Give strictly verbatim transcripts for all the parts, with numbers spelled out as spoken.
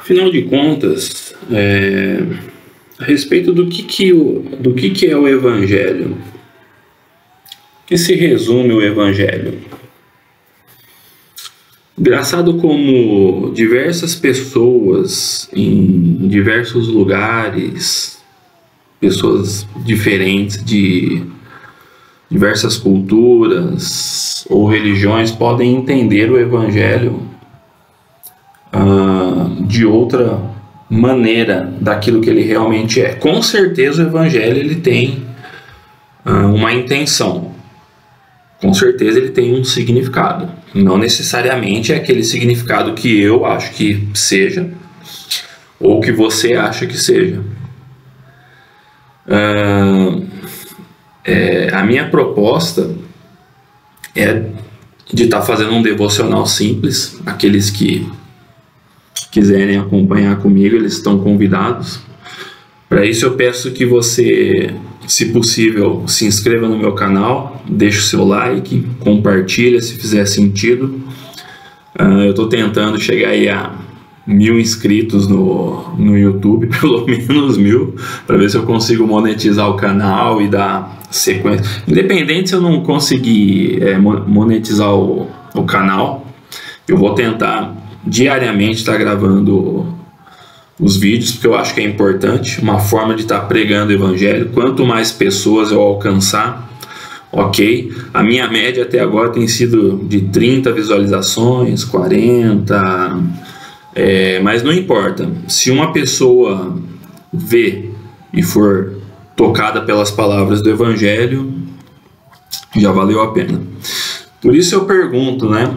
Afinal de contas, é, a respeito do que, que, o, do que, que é o Evangelho, o que se resume o Evangelho? Engraçado como diversas pessoas em diversos lugares, pessoas diferentes de diversas culturas ou religiões podem entender o Evangelho uh, de outra maneira daquilo que ele realmente é. Com certeza o Evangelho ele tem uh, uma intenção, com certeza ele tem um significado, não necessariamente é aquele significado que eu acho que seja ou que você acha que seja. Uh, é, a minha proposta é de estar tá fazendo um devocional simples. Aqueles que quiserem acompanhar comigo, eles estão convidados. Para isso eu peço que você, se possível, se inscreva no meu canal, deixe o seu like, compartilha se fizer sentido. Uh, eu estou tentando chegar aí a mil inscritos no, no YouTube, pelo menos mil, para ver se eu consigo monetizar o canal e dar sequência. Independente se eu não conseguir é, monetizar o, o canal, eu vou tentar diariamente estar gravando os vídeos, porque eu acho que é importante, uma forma de estar pregando o Evangelho. Quanto mais pessoas eu alcançar, ok. A minha média até agora tem sido de trinta visualizações, quarenta... É, mas não importa, se uma pessoa vê e for tocada pelas palavras do Evangelho, já valeu a pena. Por isso eu pergunto, né,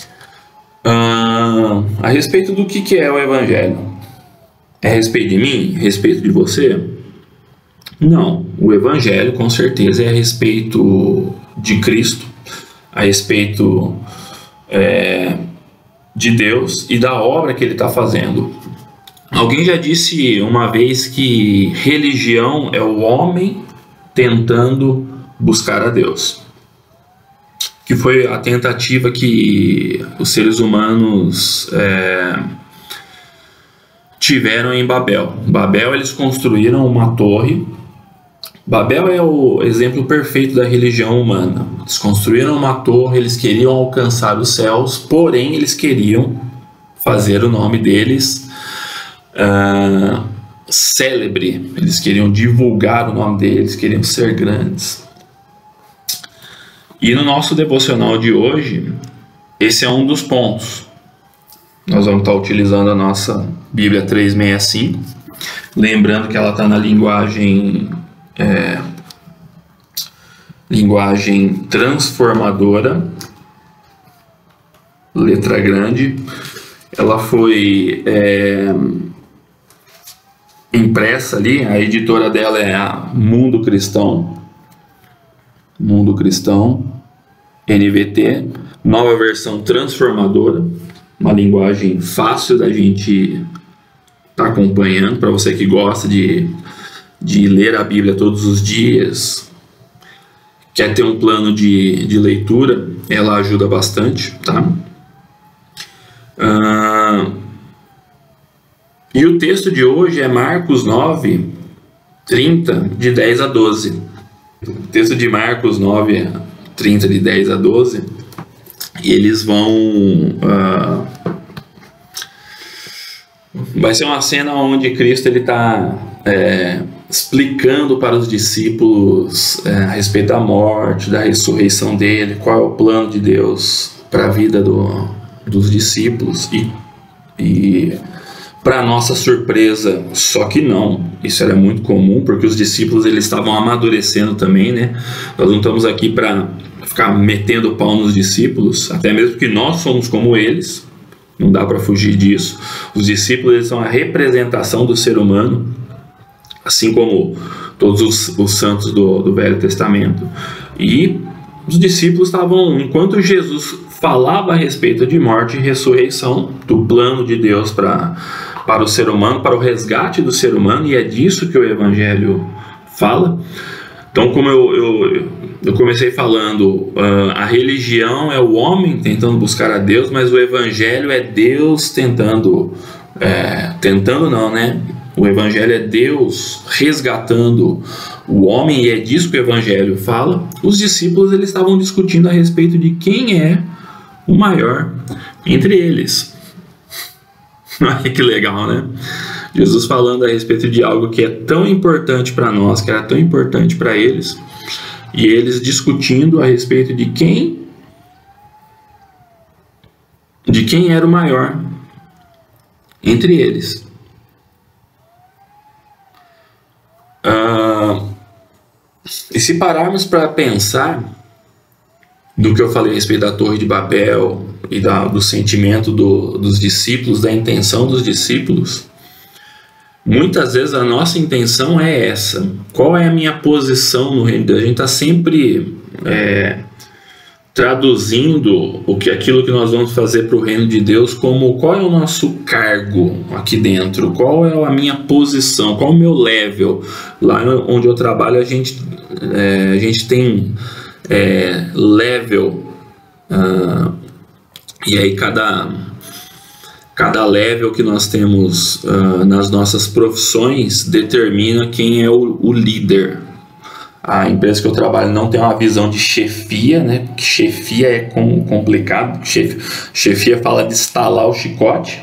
uh, a respeito do que, que é o Evangelho. É a respeito de mim? A respeito de você? Não, o Evangelho com certeza é a respeito de Cristo, a respeito é, de Deus e da obra que ele está fazendo. Alguém já disse uma vez que religião é o homem tentando buscar a Deus, que foi a tentativa que os seres humanos é, tiveram em Babel. Babel, eles construíram uma torre. Babel é o exemplo perfeito da religião humana. Eles construíram uma torre, eles queriam alcançar os céus, porém eles queriam fazer o nome deles uh, célebre. Eles queriam divulgar o nome deles, queriam ser grandes. E no nosso devocional de hoje, esse é um dos pontos. Nós vamos estar utilizando a nossa Bíblia trezentos e sessenta e cinco, lembrando que ela está na linguagem É, linguagem transformadora, letra grande. Ela foi é, impressa ali, a editora dela é a Mundo Cristão, Mundo Cristão, N V T, nova versão transformadora, uma linguagem fácil da gente estar tá acompanhando, para você que gosta de de ler a Bíblia todos os dias, quer ter um plano de, de leitura, ela ajuda bastante, tá? Ah, e o texto de hoje é Marcos nove, trinta, de dez a doze. O texto de Marcos nove, trinta, de dez a doze, e eles vão... Ah, vai ser uma cena onde Cristo ele está... É, explicando para os discípulos é, a respeito da morte, da ressurreição dele, qual é o plano de Deus para a vida do, dos discípulos. E, e para nossa surpresa, só que não, isso era muito comum, porque os discípulos eles estavam amadurecendo também, né? Nós não estamos aqui para ficar metendo pau nos discípulos, até mesmo que nós somos como eles, não dá para fugir disso. Os discípulos eles são a representação do ser humano, assim como todos os, os santos do, do Velho Testamento. E os discípulos estavam, enquanto Jesus falava a respeito de morte e ressurreição, do plano de Deus para, para o ser humano, para o resgate do ser humano, e é disso que o Evangelho fala. Então, como eu, eu, eu comecei falando, uh, a religião é o homem tentando buscar a Deus, mas o Evangelho é Deus tentando é, tentando não, né? O Evangelho é Deus resgatando o homem, e é disso que o Evangelho fala. Os discípulos eles estavam discutindo a respeito de quem é o maior entre eles. Olha que legal, né? Jesus falando a respeito de algo que é tão importante para nós, que era tão importante para eles, e eles discutindo a respeito de quem de quem era o maior entre eles. Ah, e se pararmos para pensar do que eu falei a respeito da Torre de Babel e da, do sentimento do, dos discípulos, da intenção dos discípulos, muitas vezes a nossa intenção é essa. Qual é a minha posição no reino de Deus? A gente está sempre é, traduzindo o que, aquilo que nós vamos fazer para o reino de Deus como qual é o nosso cargo aqui dentro, qual é a minha posição, qual é o meu level. Lá onde eu trabalho a gente, é, a gente tem é, level, uh, e aí cada, cada level que nós temos uh, nas nossas profissões determina quem é o, o líder. A empresa que eu trabalho não tem uma visão de chefia, né? Porque chefia é com, complicado. Chef, chefia fala de estalar o chicote.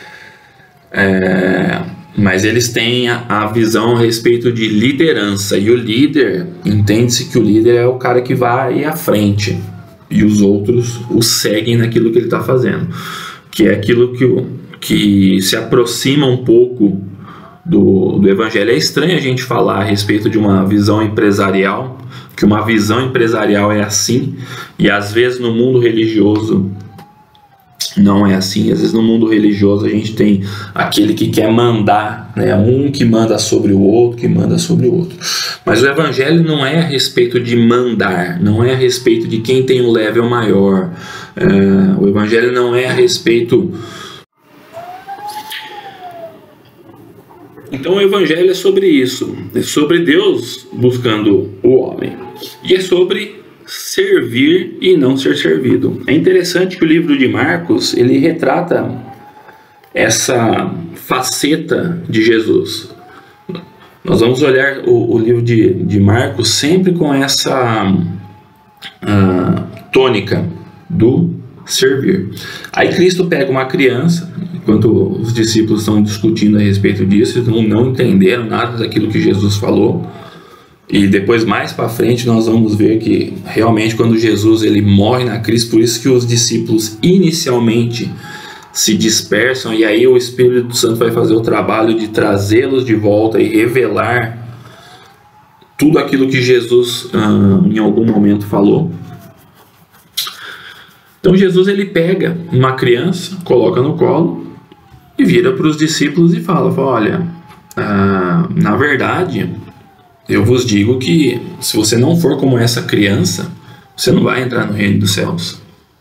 É, mas eles têm a, a visão a respeito de liderança. E o líder, entende-se que o líder é o cara que vai à frente. E os outros o seguem naquilo que ele está fazendo. Que é aquilo que, que se aproxima um pouco Do, do Evangelho. É estranho a gente falar a respeito de uma visão empresarial, que uma visão empresarial é assim, e às vezes no mundo religioso não é assim. Às vezes no mundo religioso a gente tem aquele que quer mandar, né? Um que manda sobre o outro, que manda sobre o outro. Mas o Evangelho não é a respeito de mandar, não é a respeito de quem tem um level maior. É, o Evangelho não é a respeito... Então o Evangelho é sobre isso, é sobre Deus buscando o homem, e é sobre servir e não ser servido. É interessante que o livro de Marcos, ele retrata essa faceta de Jesus. Nós vamos olhar o, o livro de, de Marcos sempre com essa uh, tônica do servir. Aí Cristo pega uma criança, enquanto os discípulos estão discutindo a respeito disso, eles não, não entenderam nada daquilo que Jesus falou, e depois mais para frente nós vamos ver que realmente quando Jesus ele morre na cruz, por isso que os discípulos inicialmente se dispersam, e aí o Espírito Santo vai fazer o trabalho de trazê-los de volta e revelar tudo aquilo que Jesus ah, em algum momento falou. Então Jesus ele pega uma criança, coloca no colo e vira para os discípulos e fala, fala olha, ah, na verdade, eu vos digo que se você não for como essa criança, você não vai entrar no reino dos céus.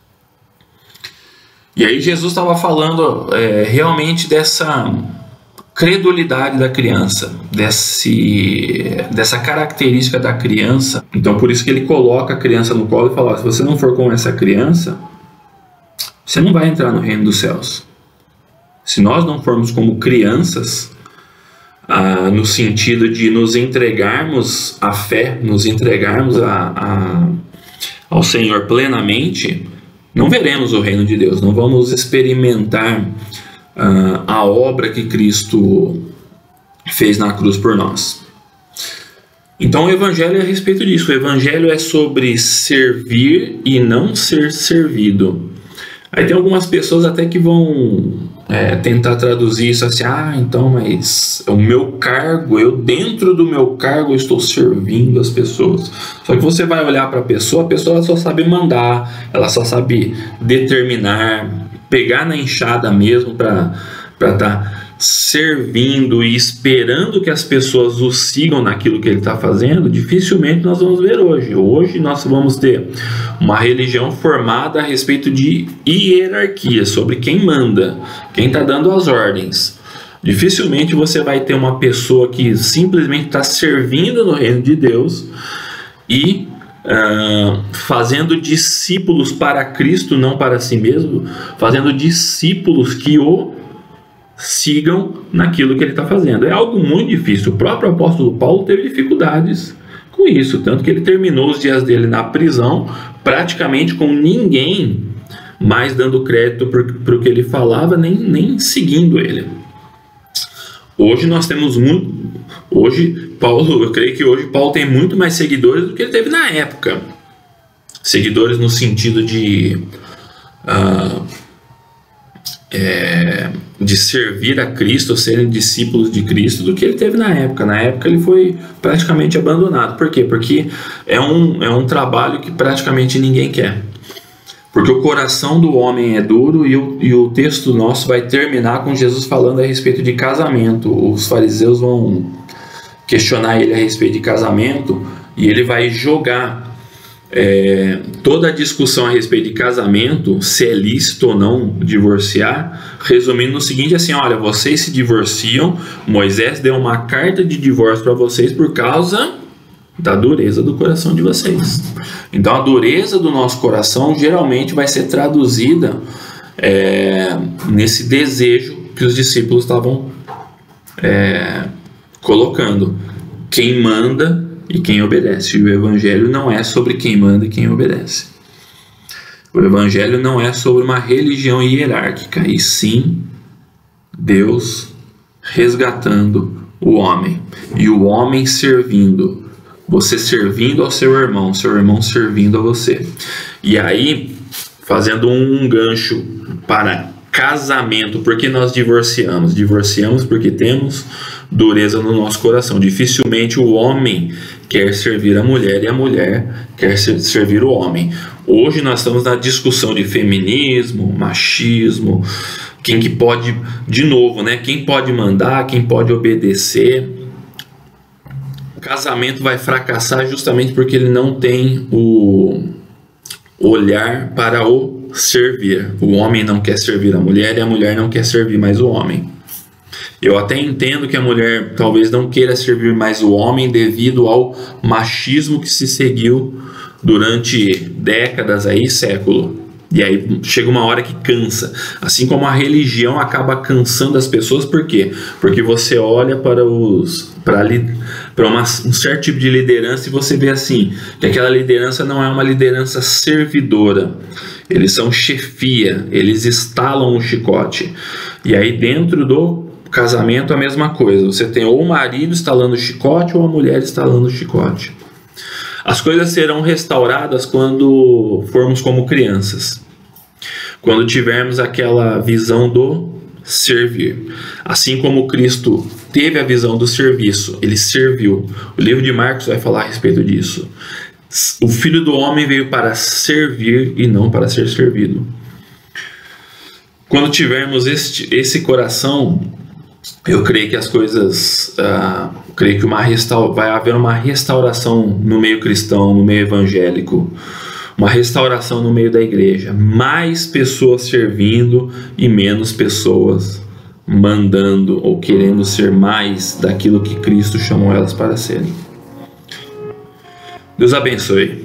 E aí Jesus estava falando é, realmente dessa credulidade da criança, desse, dessa característica da criança. Então por isso que ele coloca a criança no colo e fala, se você não for como essa criança, você não vai entrar no reino dos céus. Se nós não formos como crianças, ah, no sentido de nos entregarmos à fé, nos entregarmos a, a, ao Senhor plenamente, não veremos o reino de Deus, não vamos experimentar ah, a obra que Cristo fez na cruz por nós. Então o Evangelho é a respeito disso. O Evangelho é sobre servir e não ser servido. Aí tem algumas pessoas até que vão é, tentar traduzir isso assim, ah, então, mas o meu cargo, eu dentro do meu cargo estou servindo as pessoas. Só que você vai olhar para a pessoa, a pessoa só sabe mandar, ela só sabe determinar, pegar na enxada mesmo para estar tá servindo e esperando que as pessoas o sigam naquilo que ele está fazendo. Dificilmente nós vamos ver hoje. Hoje nós vamos ter uma religião formada a respeito de hierarquia, sobre quem manda, quem está dando as ordens. Dificilmente você vai ter uma pessoa que simplesmente está servindo no reino de Deus e uh, fazendo discípulos para Cristo, não para si mesmo, fazendo discípulos que o sigam naquilo que ele está fazendo. É algo muito difícil. O próprio apóstolo Paulo teve dificuldades com isso, tanto que ele terminou os dias dele na prisão praticamente com ninguém mais dando crédito para o que ele falava, nem, nem seguindo ele. Hoje nós temos muito... Hoje, Paulo, eu creio que hoje Paulo tem muito mais seguidores do que ele teve na época. Seguidores no sentido de... Uh, é, de servir a Cristo, serem discípulos de Cristo, do que ele teve na época. Na época ele foi praticamente abandonado. Por quê? Porque é um, é um trabalho que praticamente ninguém quer. Porque o coração do homem é duro, e o, e o texto nosso vai terminar com Jesus falando a respeito de casamento. Os fariseus vão questionar ele a respeito de casamento, e ele vai jogar É, toda a discussão a respeito de casamento, se é lícito ou não divorciar, resumindo no seguinte, assim, olha, vocês se divorciam, Moisés deu uma carta de divórcio para vocês por causa da dureza do coração de vocês. Então a dureza do nosso coração geralmente vai ser traduzida é, nesse desejo que os discípulos estavam é, colocando. Quem manda e quem obedece. E o evangelho não é sobre quem manda e quem obedece. O evangelho não é sobre uma religião hierárquica, e sim Deus resgatando o homem, e o homem servindo, você servindo ao seu irmão, seu irmão servindo a você. E aí, fazendo um gancho para casamento, porque nós divorciamos? Divorciamos porque temos dureza no nosso coração. Dificilmente o homem quer servir a mulher e a mulher quer servir o homem. Hoje nós estamos na discussão de feminismo, machismo, quem que pode, de novo, né? Quem pode mandar, quem pode obedecer. O casamento vai fracassar justamente porque ele não tem o olhar para o servir. O homem não quer servir a mulher e a mulher não quer servir mais o homem. Eu até entendo que a mulher talvez não queira servir mais o homem devido ao machismo que se seguiu durante décadas, aí, século. E aí chega uma hora que cansa. Assim como a religião acaba cansando as pessoas. Por quê? Porque você olha para os para para uma, um certo tipo de liderança e você vê assim, que aquela liderança não é uma liderança servidora. Eles são chefia, eles estalam o chicote. E aí dentro do casamento a mesma coisa. Você tem ou o marido estalando o chicote ou a mulher estalando o chicote. As coisas serão restauradas quando formos como crianças. Quando tivermos aquela visão do servir. Assim como Cristo teve a visão do serviço, ele serviu. O livro de Marcos vai falar a respeito disso. O Filho do Homem veio para servir e não para ser servido. Quando tivermos este, esse coração, eu creio que as coisas, uh, creio que uma restaura, vai haver uma restauração no meio cristão, no meio evangélico, uma restauração no meio da igreja, mais pessoas servindo e menos pessoas mandando ou querendo ser mais daquilo que Cristo chamou elas para serem. Deus abençoe.